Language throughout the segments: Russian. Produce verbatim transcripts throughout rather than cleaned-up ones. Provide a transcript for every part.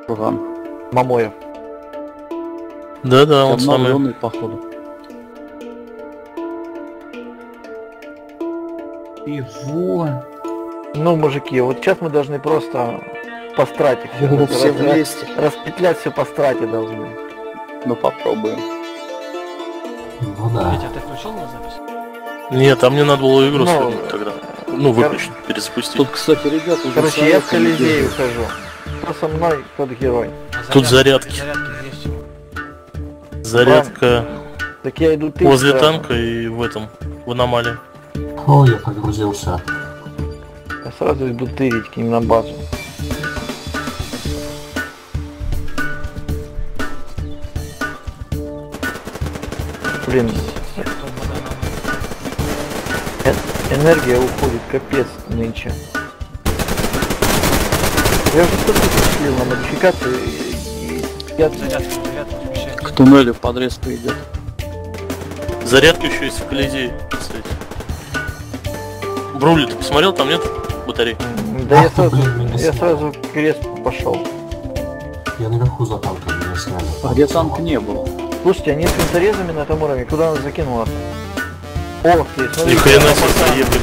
Курган. Мамоев. Да-да, он самый. Походу. Его. Ну, мужики, вот сейчас мы должны просто по страте все, О, все раз, вместе. Распетлять все по страте должны. Ну попробуем. Ну да. Петя, ты включил на запись? Нет, а мне надо было игру Ну, свернуть тогда. Ну, выключить, перезапустить. Тут, кстати, ребята уже... Короче, я в Колизей ухожу. Кто со мной, тот герой. А Тут зарядки. Зарядки есть. Зарядка Так я иду ты. возле сразу. танка и в этом, в аномалии. О, я погрузился. Я сразу иду тырить к ним на базу. Блин, э- энергия уходит, капец нынче. Я уже столько слил на модификацию и, и я... Зарядка, зарядка включается. К туннелю подрезка идет. Зарядка еще есть в Колизее, кстати. Брули, ты посмотрел, там нет батарей? Да я Ах ты, сразу, блин, меня я сняли. сразу к кресту пошел. Я наверху за танком, меня сняли. А где танка не было? Слушайте, они с винторезами на этом уровне, куда нас закинуло? Ох ты, смотри. Ни хрена там себе, пацан. заебли.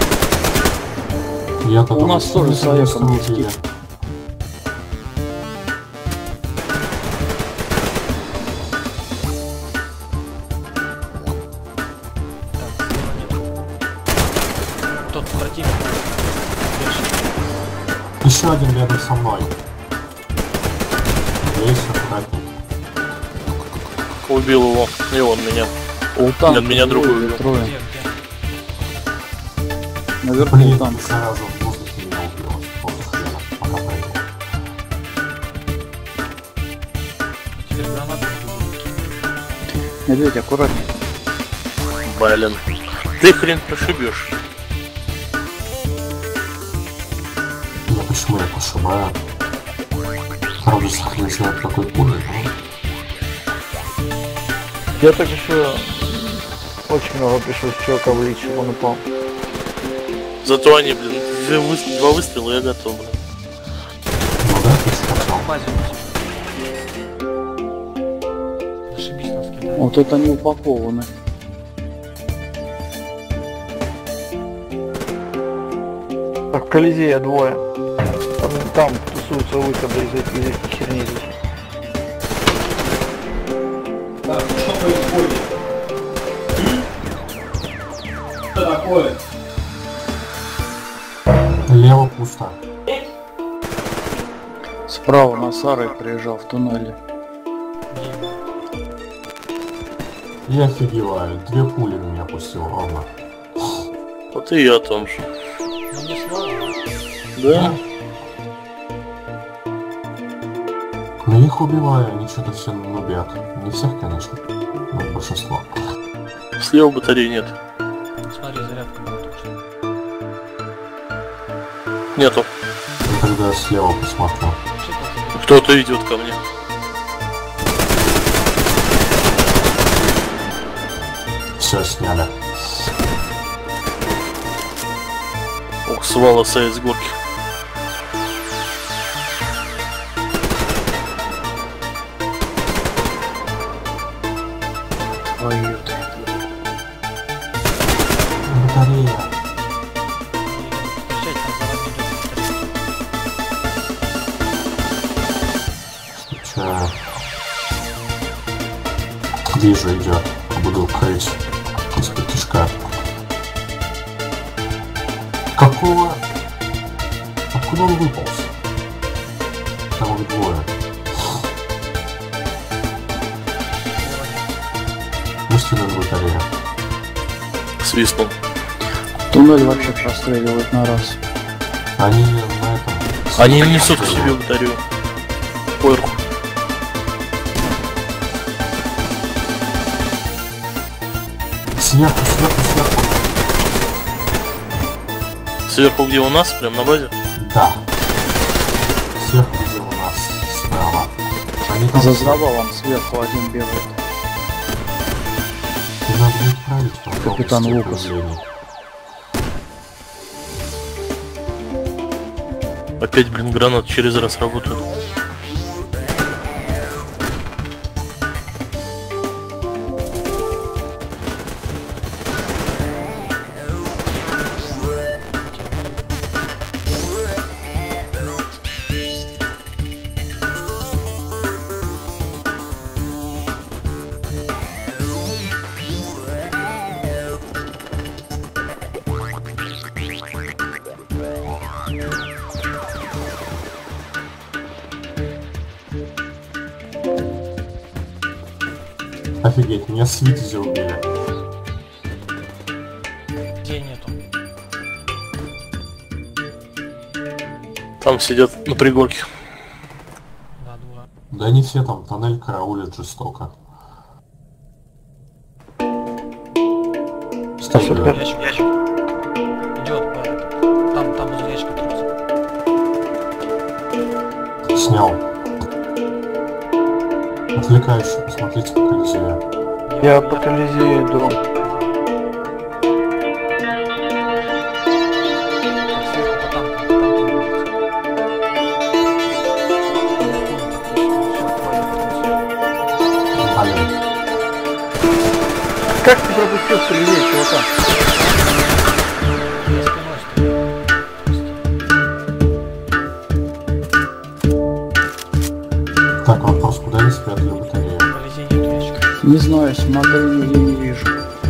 Я тогда У нас тоже с Олегом студии. есть. Так, слева нет. Тот противник. Дальше. Еще один рядом со мной. Есть аккуратней. Убил его, и он меня. У танка Нет, меня двое другой или убил. трое. Где, где? Наверху Блин, танк. зараза, в воздухе меня убила. Вот хрена, пока прыгал. Теперь гранату. Медведь, аккуратней. Блин. Ты хрен прошибешь. Я почему я пошибаю? Правда, хрен знает какой пулей, но... Я так еще очень много пришлось чувака влить, чтобы он упал. Зато они, блин, две выс- два выстрела, я готов, блин. Ну да, ты сказал. Базе. Ошибись нас кидает. Вот это не упакованы. Так, в Колизее двое. Там, там тусуются выходы из этой, из этой херни здесь. Так, что происходит? Что такое? Лево пусто. Справа на Сарой приезжал в туннеле. Я офигеваю. Две пули в меня пустил ровно. Вот и я о том же. Ну не сложно. Да? Но я их убиваю, они что-то все нубят. Не всех, конечно, но большинство. Слева батареи нет. Смотри, зарядка была только что. Нету. Я тогда слева посмотрю. Что это? Кто-то идет ко мне. Все сняли. Ох, свала с горки. Твою ты. Батарея. Встречать нас за вами идет. Встречаю. Вижу, идет. Буду крыть из-под тишка. Какого? Откуда он выполз? Там их двое. Мустина батарея. Свистнул. Туннель вообще простреливает на раз. Они на этом... Они несут к себе батарею. Поверху. Сверху, сверху, сверху. Сверху где у нас, прям на базе. Да. Сверху, где у нас справа. Они там... За завалом сверху один бегает. И надо не отправить в Капитан области Лукас. управления. Опять, блин, гранат через раз работает. Офигеть, меня с Витязя убили. Где нету? Там сидят на пригорке. Да, дура. Да не все там, тоннель караулят жестоко. Кстати, Супер. да. Ящик, ящик. Идет по это. Там, там возле ящика трется. Снял. Отвлекающий, посмотрите по Колизею. Я по Колизею иду. Так, сверху по танку, по танку движется. Блин. Как ты пропустил в Колизею, чувака? Я спиной стою. Так, вопрос, куда они спрятали батарею? Колизей нету ящика. Не знаю, смотрю, нигде не вижу.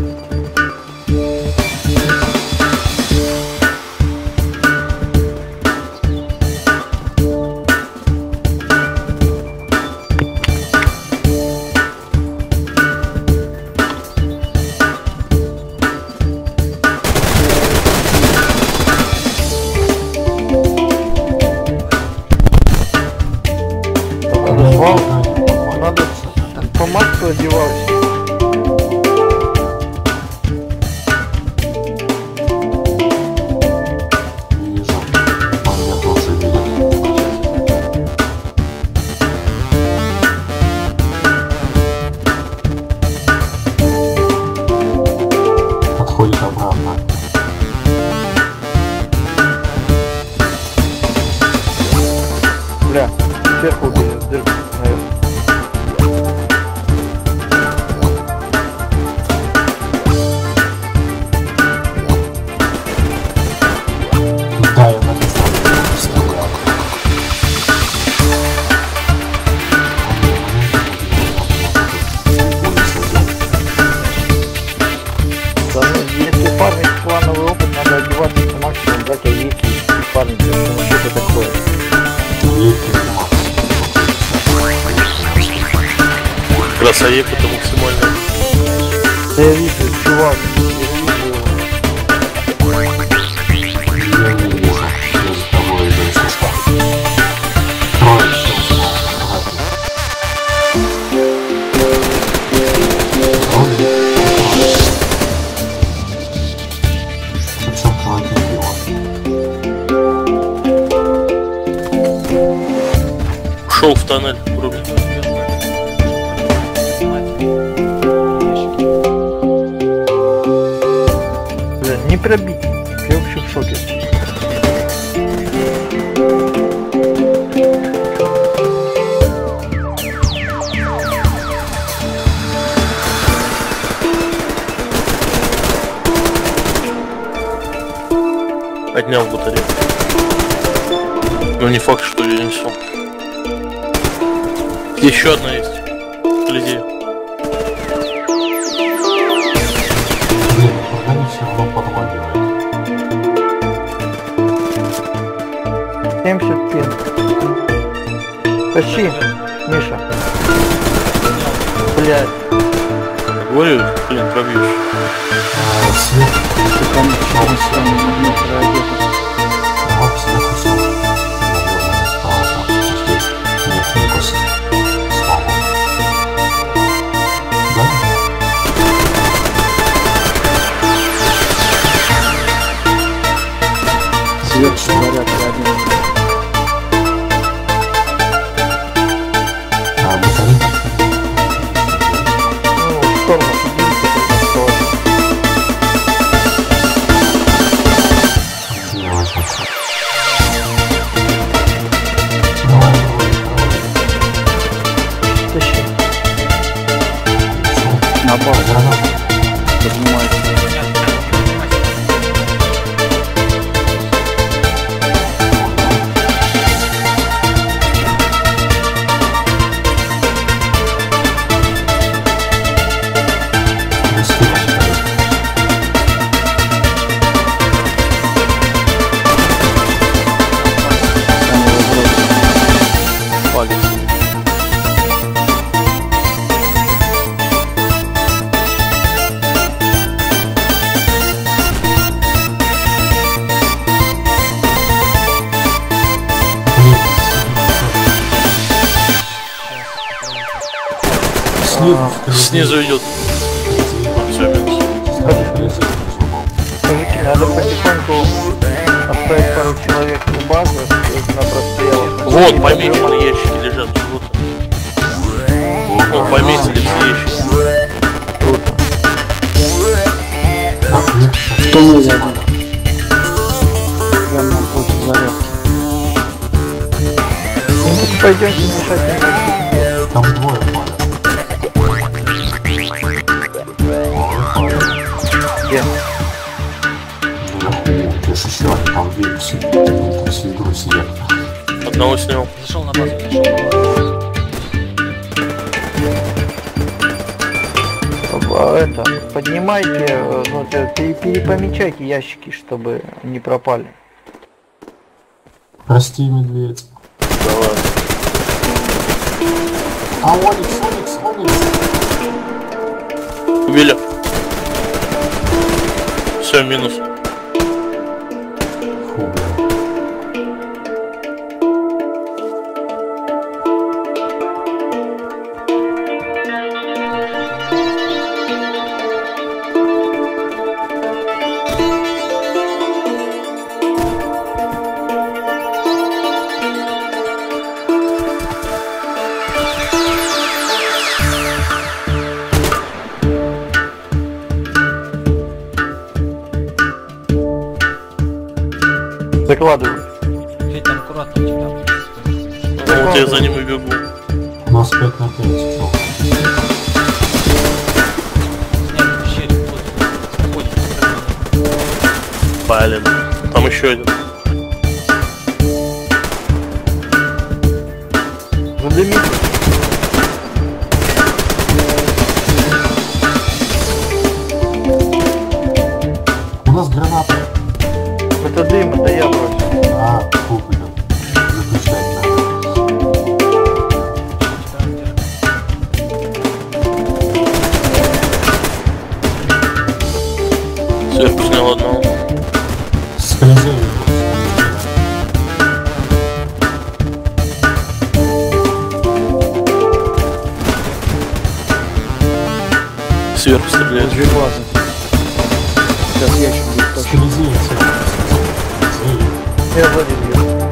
Вау, надо по Максу одевался. Вижу. Он меня тоже видит. Подходит обратно. Бля, сверху убили, дырку, наверное. Да, я так и знал, что стрелял. Да, ну, если парни плановый опыт, надо одеваться по максимуму, брать авики и парни, потому что это такое. Красавик это максимально. Да я вижу, чувак, я вижу его. Я не вижу. Я за тобой иду, если что. Трое, все узнал. Причем тройки пива. Ушел в тоннель. Вроде. Бля, не пробить. Я вообще в шоке. Поднял батарею. Но не факт, что я несу. Еще одна есть. Колизей. Блин, они все равно подлагивают. семьдесят пин. Тащи, Миша. Блядь. Говорю, блин, пробьешь. А, свет. Ты там черный самый метр одета. Вот сверху все. Наверное, справа там здесь. Нет, не кость. Слава. Да? Сверху горят рядом. А, батарейка. Ну, в сторону подвинься, тогда в сторону. Не важно. Давай, давай, давай. Тащи. На бал Граната. поднимается. Самый взрослый. Палец. Снизу, Снизу идет. Все, минус. Мужики, надо потихоньку оставить пару человек на базу, на прострелах. Вот, помечены ящики лежат. Вот. Вот, пометили все ящики. Кто не рядом? Прямо напротив зарядки. Пойдемте мешать. Там двое пали. Где? Наверху, здесь еще они там две сидят. Там все игру сидят. Одного снял. Зашел на базу, зашел на базу. А, Это, поднимайте, э, ну, те- пере- перепомечайте ящики, чтобы не пропали. Прости, медведь. Давай. А, Оникс, Оникс, Оникс. Убили. Все, минус. Фу, бля. Закладываю. Федь, там аккуратно у тебя. Ну, вот я за ним и бегу. У нас пять на пять. Чё? Снег в пещере ходит. Ходит. Блин. Там еще один. Задымите. У нас граната. Это дым, это я бросил. А, фу, блин. Заключать надо. Сверху снял одного. Скользили. Сверху стреляет. Две базы. Сейчас ящик будет точно. Скользили. Скользили. Я сзади бью.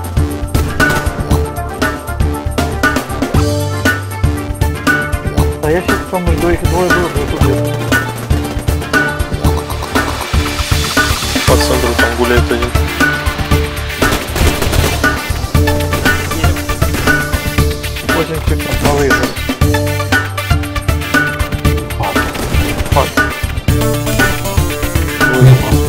А я сейчас там жду их двое был, вот тут я. По центру там гуляет один. Очень секунд на выезде. Фак. Фак. Ой,